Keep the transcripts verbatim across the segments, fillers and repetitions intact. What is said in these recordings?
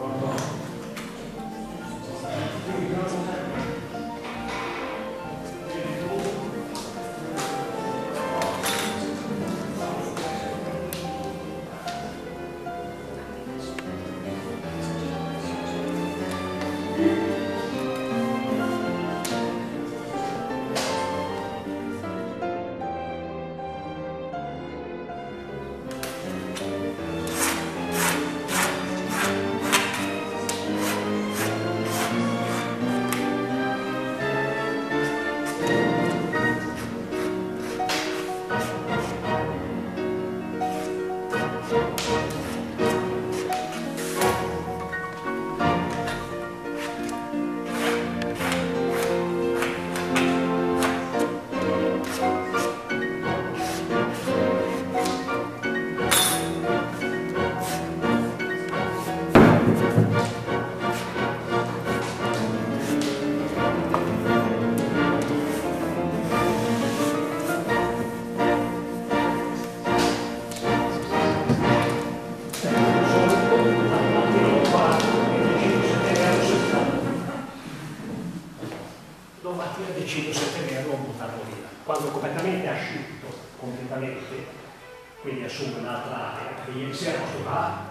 decido se tenerlo o buttarlo via. Quando è completamente asciutto, completamente, quindi assume un'altra area, perché ieri sera posso fare.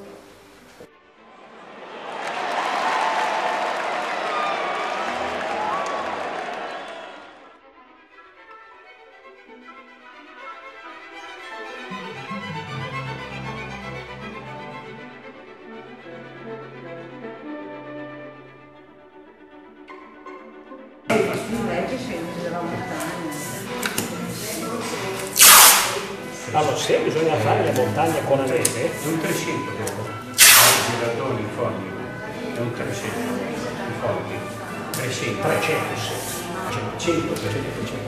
Allora, se bisogna fare le montagne con la neve, è un trecento dopo. I giratori, i fogli, è un trecento, i fogli, trecento. trecento, sì. cento, trecento, trecento.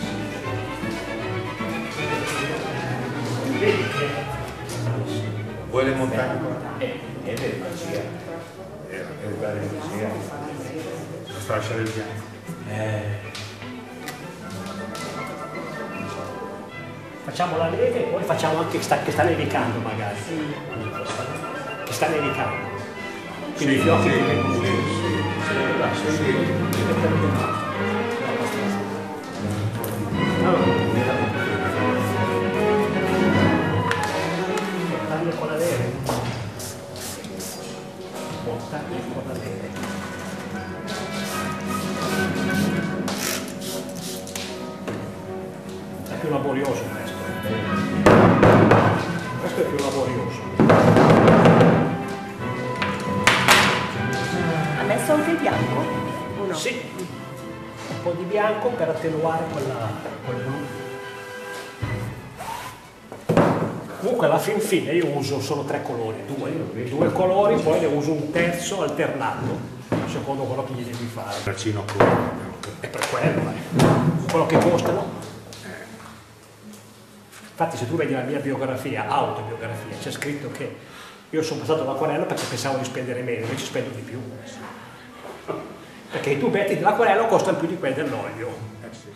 Vedi che... Vuoi le montagne? Eh, è vero, È uguale energia. La fascia del bianco. Eh. Facciamo la neve e poi facciamo anche che sta, che sta nevicando magari. Sì. Che sta nevicando. Quindi i fiocchi che vengono giù. Montagne con la neve. Montagne con la neve. È più laborioso questo. Questo è più laborioso. Ha messo anche il bianco? O no? Sì, un po' di bianco per attenuare quella, quel blu. Comunque alla fin fine io uso solo tre colori, due, due colori, poi ne uso un terzo alternato, secondo quello che gli devi fare. Braccino È per quello, eh. Quello che costano. Infatti se tu vedi la mia biografia, autobiografia, c'è scritto che io sono passato all'acquarello perché pensavo di spendere meno, invece spendo di più. Perché i tubetti dell'acquarello costano più di quelli dell'olio. Eh sì.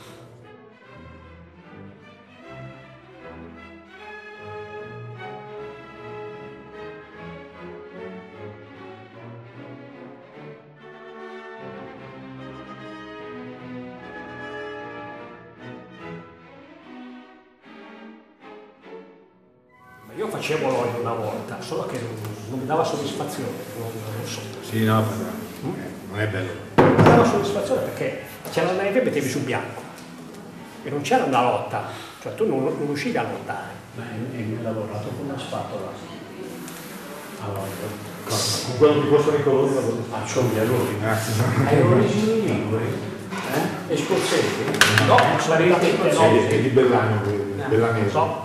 Io facevo l'olio una volta, solo che non, non mi dava soddisfazione, non, non so. Sì, no, non è bello. Non mi dava soddisfazione perché c'era la neve e mettevi sul bianco. E non c'era una lotta, cioè tu non, non riuscivi a lottare. Beh, e ho lavorato con una spatola all'olio. Con quello che costano i colori lavoro. Ah, sono gli errori. Hai origini liguri? Eh? E scozzesi? No, solitamente no. È di Bellano, Bellanese. No.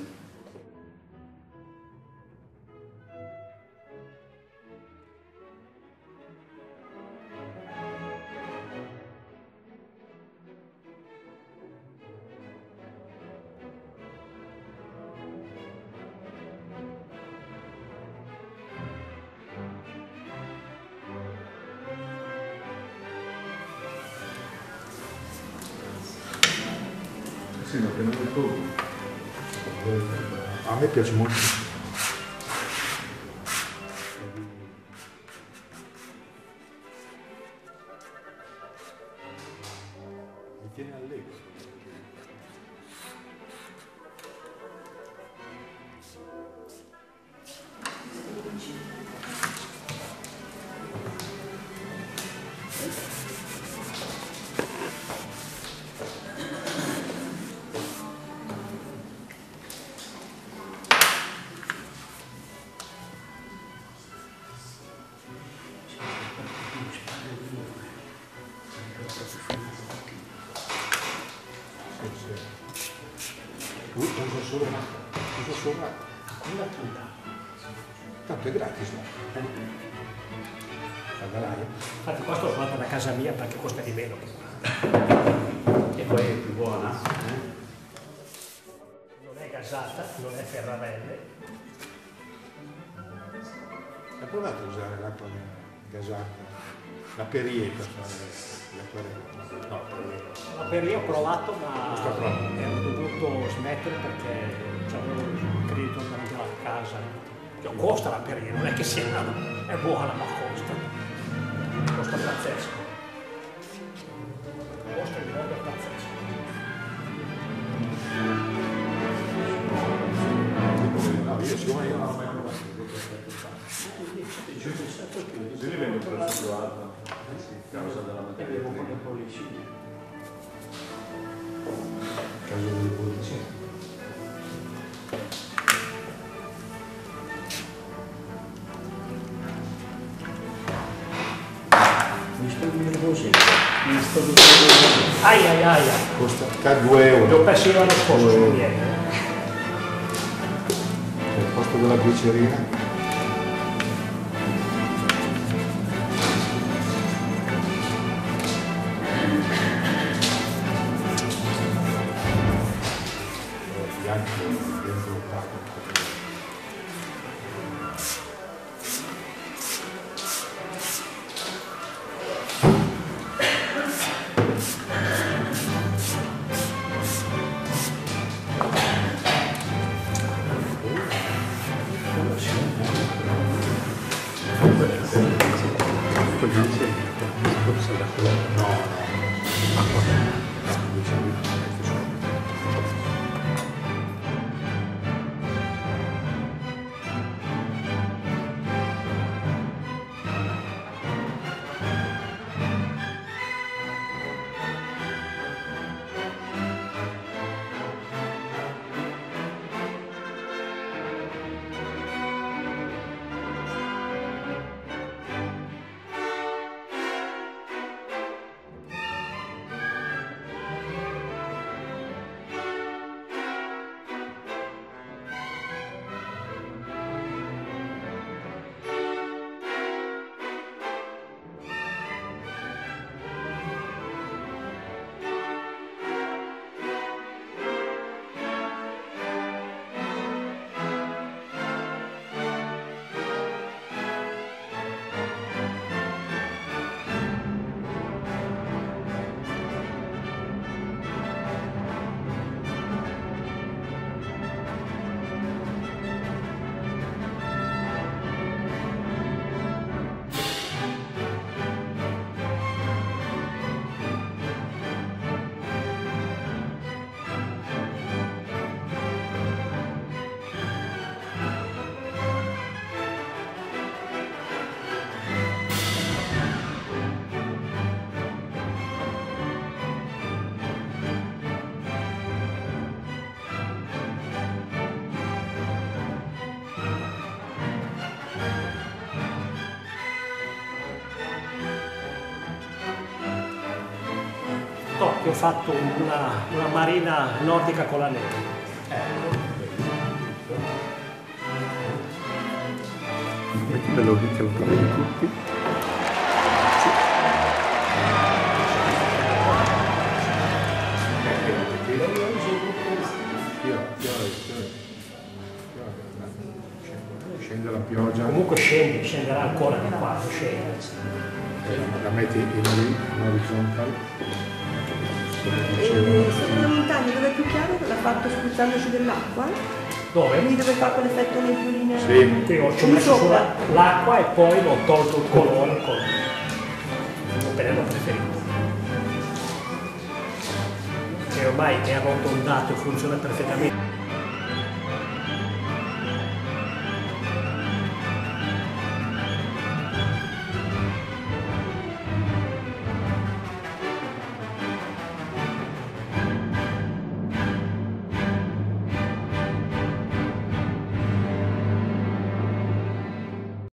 Sì, ma che non è tutto. A me piace molto. tiene allegro. Uso solo uso solo una punta. Tanto è gratis, no? Pagalaio. Infatti questo l'ho fatto da casa mia perché costa di meno. E poi è più buona. Eh? Non è gasata, non è ferrarelle. Hai provato a usare l'acqua gasata? La Perrier per fare le acquarelle? No, La Perrier ho provato, ma Costa troppo. ho dovuto smettere perché avevo il credito davanti alla casa. Cioè, costa la Perrier, non è che sia è buona, ma costa. Costa pazzesco. Costa in modo pazzesco. No, io siccome io non ho mai provato. Se li vendo per il prezzo alto, a causa della materia prima. Caso delle polizia. Mi sto nervosendo, mi sto nervosendo. Ai ai ai, Costa K due euro. l'ho perso io l'anno scorso sul miei. Al posto della glicerina. Bianco dentro il pacco. No, che ho fatto una, una marina nordica con la neve. Metti bello lì che lo trovi tutti. Scende la pioggia. Comunque scende, scenderà ancora di qua, scende. La metti in, in orizzontale. E sopra la montagna dove è più chiaro l'ha fatto spruzzandoci dell'acqua? Dove? Quindi dove fa quell'effetto nebbiolina? Sì. Qui ho ci ho Qui messo sopra. sull'acqua e poi l'ho tolto il colore con il pennello preferito. che ormai è arrotondato e funziona perfettamente.